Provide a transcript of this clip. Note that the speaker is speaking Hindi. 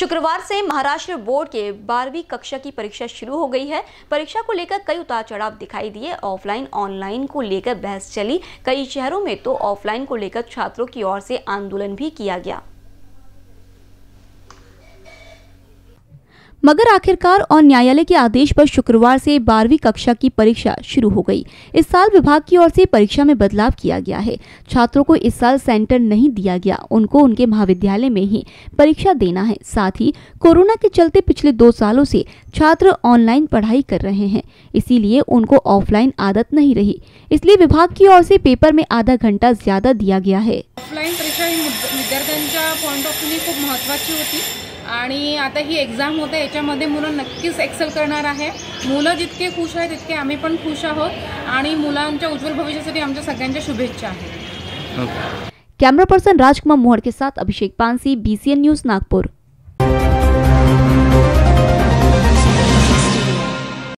शुक्रवार से महाराष्ट्र बोर्ड के 12वीं कक्षा की परीक्षा शुरू हो गई है। परीक्षा को लेकर कई उतार चढ़ाव दिखाई दिए। ऑफलाइन ऑनलाइन को लेकर बहस चली। कई शहरों में तो ऑफलाइन को लेकर छात्रों की ओर से आंदोलन भी किया गया, मगर आखिरकार और न्यायालय के आदेश पर शुक्रवार से 12वीं कक्षा की परीक्षा शुरू हो गई। इस साल विभाग की ओर से परीक्षा में बदलाव किया गया है। छात्रों को इस साल सेंटर नहीं दिया गया, उनको उनके महाविद्यालय में ही परीक्षा देना है। साथ ही कोरोना के चलते पिछले 2 सालों से छात्र ऑनलाइन पढ़ाई कर रहे हैं, इसीलिए उनको ऑफलाइन आदत नहीं रही। इसलिए विभाग की ओर से पेपर में आधा घंटा ज्यादा दिया गया है। ऑफलाइन परीक्षा ही विद्यार्थ्यांच्या पॉइंट ऑफ व्ह्यू खूप महत्त्वाची होती आणि आता ही एक्झाम होते, याच्यामध्ये मुलं नक्कीच एक्सेल करणार आहे। मुलं जितके खुश आहेत तितके आम्ही पण खुश आहोत आणि मुलांच्या उज्ज्वल भविष्यासाठी आमच्या सगळ्यांच्या शुभेच्छा आहेत। कैमरा पर्सन राजकुमार मोहर के साथ अभिषेक पानसी, BCN न्यूज़, नागपुर।